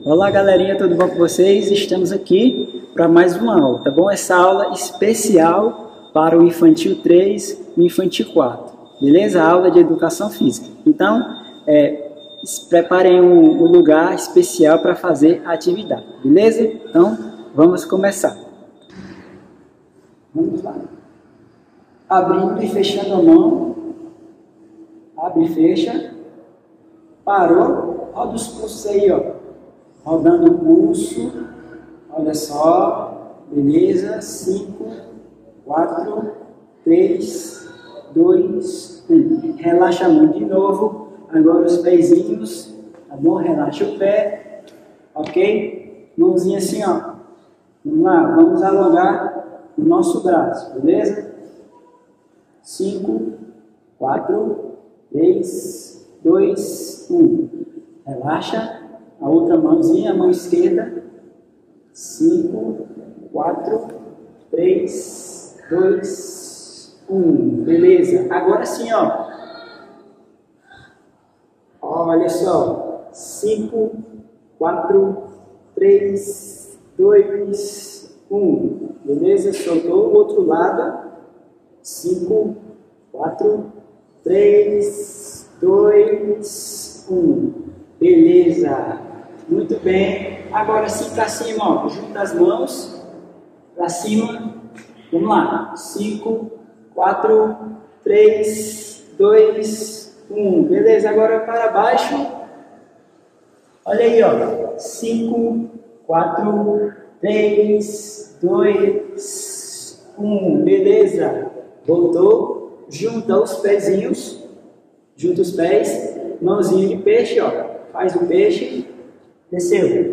Olá galerinha, tudo bom com vocês? Estamos aqui para mais uma aula, tá bom? Essa aula especial para o Infantil 3 e o Infantil 4, beleza? A aula de Educação Física. Então, preparem um lugar especial para fazer a atividade, beleza? Então, vamos começar. Vamos lá. Abrindo e fechando a mão. Abre e fecha. Parou. Roda os pulsos aí, ó. Rodando o pulso. Olha só. Beleza. 5, 4, 3, 2, 1. Relaxa a mão de novo. Agora os pezinhos. Tá bom? Relaxa o pé. Ok? Mãozinha assim, ó. Vamos lá. Vamos alongar o nosso braço. Beleza? 5, 4, 3, 2, 1. Relaxa. A outra mãozinha, a mão esquerda. 5, 4, 3, 2, 1. Beleza. Agora sim, ó. Olha só. 5, 4, 3, 2, 1. Beleza? Soltou o outro lado. 5, 4, 3, 2, 1. Beleza. Muito bem. Agora sim para cima, ó. Junta as mãos. Para cima. Vamos lá. 5, 4, 3, 2, 1. Beleza. Agora para baixo. Olha aí, ó. 5, 4, 3, 2, 1. Beleza. Voltou. Junta os pezinhos. Junta os pés. Mãozinha de peixe, ó. Faz o peixe. Desceu.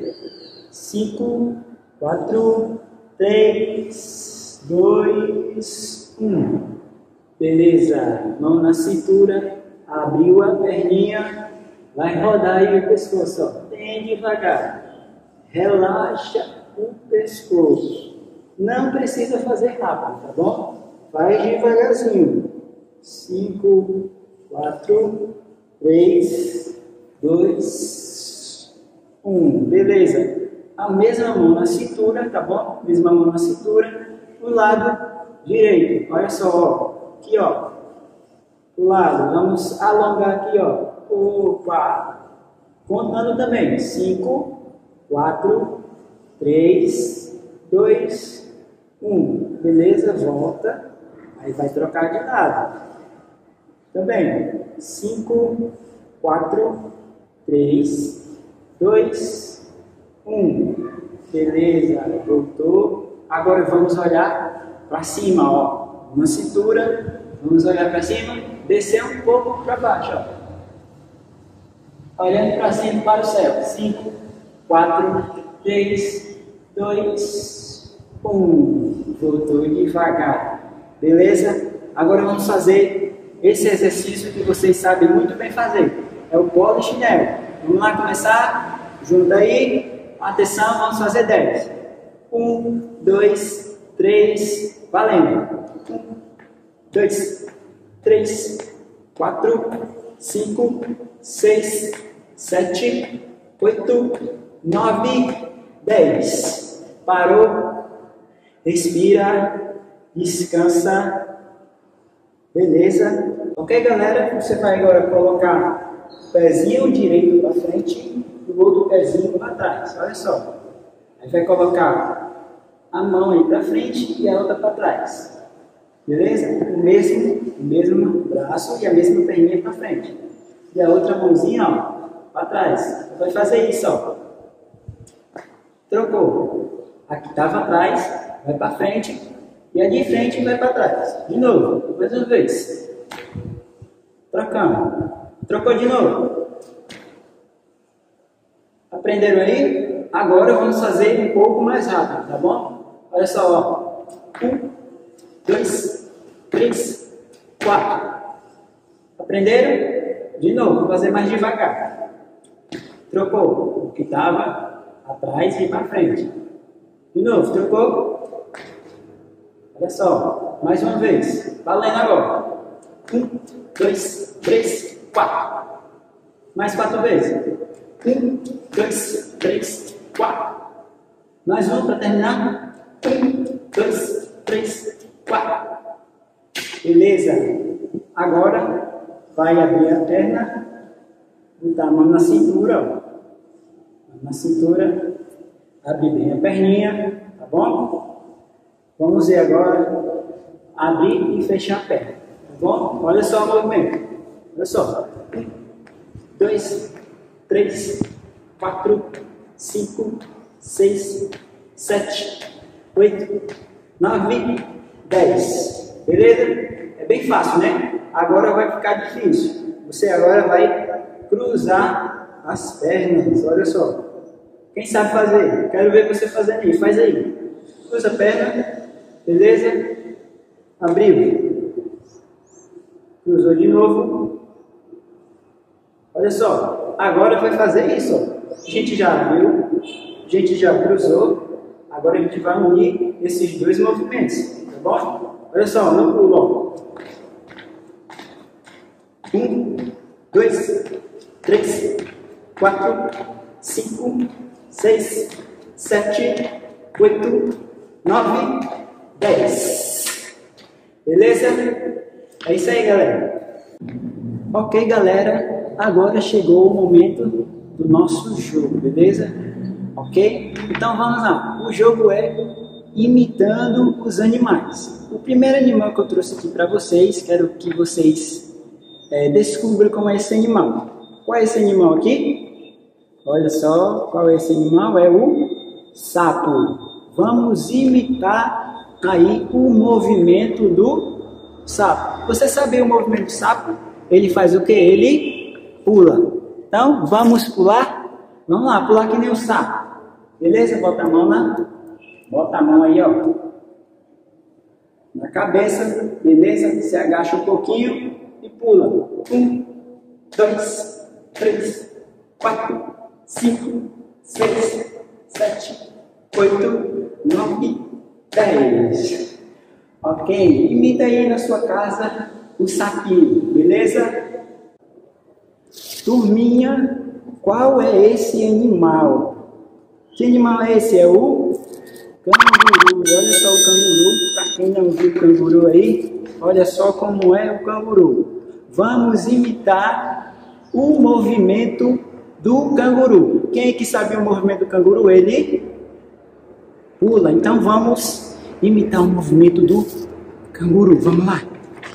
5, 4, 3, 2, 1. Beleza. Mão na cintura. Abriu a perninha. Vai rodar aí o pescoço, ó. Bem devagar. Relaxa o pescoço. Não precisa fazer rápido, tá bom? Faz devagarzinho. 5, 4, 3, 2, 1. Beleza. A mesma mão na cintura, tá bom? Mesma mão na cintura. O lado direito. Olha só, ó. Aqui, ó. O lado. Vamos alongar aqui, ó. Opa. Contando também. 5, 4, 3, 2, 1. Beleza? Volta. Aí vai trocar de lado. Também. 5, 4, 3, 2, 1. Beleza. Voltou. Agora vamos olhar para cima, ó. Uma cintura. Vamos olhar para cima. Descer um pouco para baixo, ó. Olhando para cima para o céu. 5, 4, 3, 2, 1. Voltou devagar. Beleza? Agora vamos fazer esse exercício que vocês sabem muito bem fazer. É o polichinelo. Vamos lá começar? Junta aí. Atenção, vamos fazer 10. 1, 2, 3. Valendo. 1, 2, 3, 4, 5, 6, 7, 8, 9, 10. Parou. Respira. Descansa. Beleza? Ok, galera? Você vai agora colocar o pezinho direito para frente e o outro pezinho para trás. Olha só. Aí vai colocar a mão aí para frente e a outra para trás. Beleza? O mesmo braço e a mesma perninha para frente. E a outra mãozinha, ó, para trás. Vai fazer isso, ó. Trocou. Aqui estava atrás, vai para frente. E a de frente vai para trás. De novo. Mais uma vez. Trocamos. Trocou de novo. Aprenderam aí? Agora vamos fazer um pouco mais rápido, tá bom? Olha só, ó. 1, 2, 3, 4. Aprenderam? De novo. Vou fazer mais devagar. Trocou. O que estava atrás e para frente. De novo. Trocou. Olha só, mais uma vez. Valendo agora. 1, 2, 3, 4. Mais 4 vezes. 1, 2, 3, 4. Mais um para terminar. 1, 2, 3, 4. Beleza? Agora vai abrir a perna, botar a mão na cintura, ó. Na cintura, abrir bem a perninha, tá bom? Vamos ver agora abrir e fechar a perna, tá bom? Olha só o movimento. Olha só. 1, 2, 3, 4, 5, 6, 7, 8, 9, 10. Beleza? É bem fácil, né? Agora vai ficar difícil. Você agora vai cruzar as pernas. Olha só. Quem sabe fazer? Quero ver você fazendo aí. Faz aí. Cruza a perna. Beleza? Abriu. Cruzou de novo. Olha só. Agora vai fazer isso. Ó. A gente já abriu. A gente já cruzou. Agora a gente vai unir esses dois movimentos. Tá bom? Olha só. Não pula. 1, 2, 3, 4, 5, 6, 7, 8, 9, 10. Beleza? É isso aí, galera. Ok, galera. Agora chegou o momento do nosso jogo, beleza? Ok? Então vamos lá. O jogo é imitando os animais. O primeiro animal que eu trouxe aqui para vocês, quero que vocês descubram como é esse animal. Qual é esse animal aqui? Olha só, qual é esse animal? É o sapo. Vamos imitar aí o movimento do sapo. Você sabe o movimento do sapo? Ele faz o que? Ele pula. Então, vamos pular? Vamos lá, pular que nem o sapo. Beleza? Bota a mão aí, ó. Na cabeça, beleza? Se agacha um pouquinho e pula. 1, 2, 3, 4, 5, 6, 7, 8, 9, 10. Ok? Imita aí na sua casa o sapinho, beleza? Turminha, qual é esse animal? Que animal é esse? É o canguru. Olha só o canguru. Para quem não viu o canguru aí, olha só como é o canguru. Vamos imitar o movimento do canguru. Quem é que sabe o movimento do canguru? Ele pula. Então vamos imitar o movimento do canguru. Vamos lá.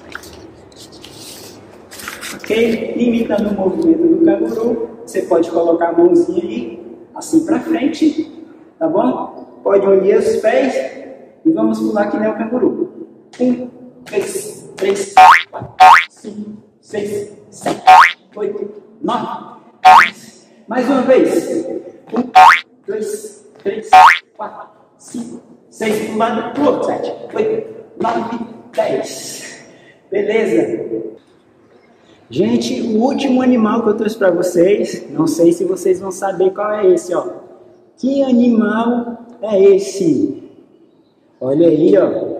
Ok? Imitando o movimento do canguru, você pode colocar a mãozinha aí, assim para frente, tá bom? Pode unir os pés e vamos pular que nem o canguru. 1, 2, 3, 4, 5, 6, 7, 8, 9, 10. Mais uma vez. 1, 2, 3, 4, 5, 6, para um lado, para o outro. 7, 8, 9, 10. Beleza? Gente, o último animal que eu trouxe para vocês, não sei se vocês vão saber qual é esse, ó. Que animal é esse? Olha aí, ó.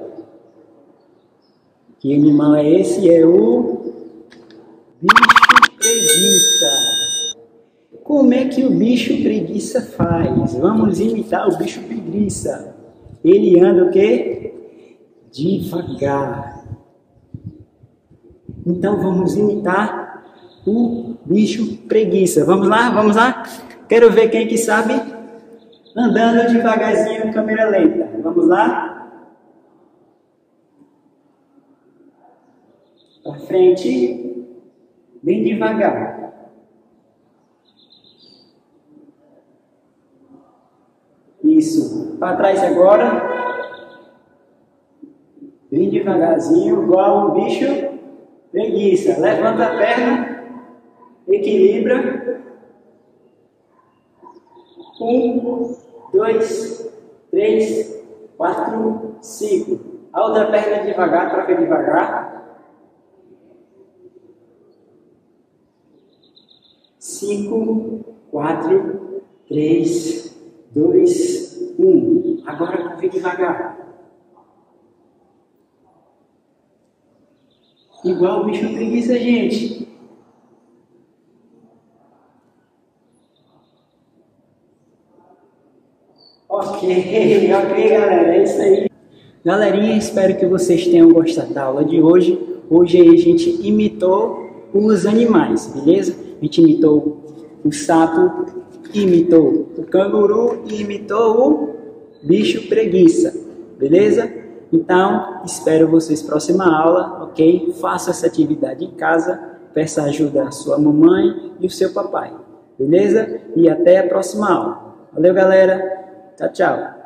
Que animal é esse? É o bicho preguiça. Como é que o bicho preguiça faz? Vamos imitar o bicho preguiça. Ele anda o quê? Devagar. Então vamos imitar o bicho preguiça. Vamos lá? Vamos lá? Quero ver quem que sabe. Andando devagarzinho em câmera lenta. Vamos lá? Para frente. Bem devagar. Isso. Para trás agora. Bem devagarzinho, igual um bicho preguiça. Levanta a perna, equilibra. 1, 2, 3, 4, 5. A outra perna devagar, troca devagar. 5, 4, 3, 2, 1. Agora troca devagar. Igual o bicho preguiça, gente. Ok, ok, galera, é isso aí. Galerinha, espero que vocês tenham gostado da aula de hoje. Hoje aí a gente imitou os animais, beleza? A gente imitou o sapo, imitou o canguru e imitou o bicho preguiça, beleza? Então, espero vocês na próxima aula, ok? Faça essa atividade em casa, peça ajuda à sua mamãe e o seu papai, beleza? E até a próxima aula. Valeu, galera. Tchau, tchau.